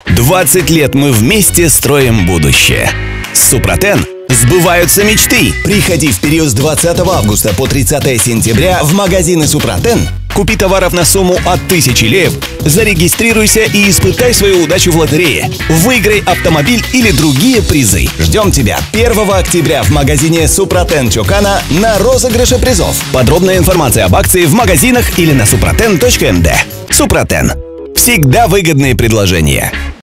20 лет мы вместе строим будущее. С Супротен сбываются мечты. Приходи в период с 20 августа по 30 сентября в магазины Супротен, купи товаров на сумму от 1000 леев, зарегистрируйся и испытай свою удачу в лотерее. Выиграй автомобиль или другие призы. Ждем тебя 1 октября в магазине Супротен Чокана на розыгрыше призов. Подробная информация об акции в магазинах или на suproten.md. Супротен. Всегда выгодные предложения.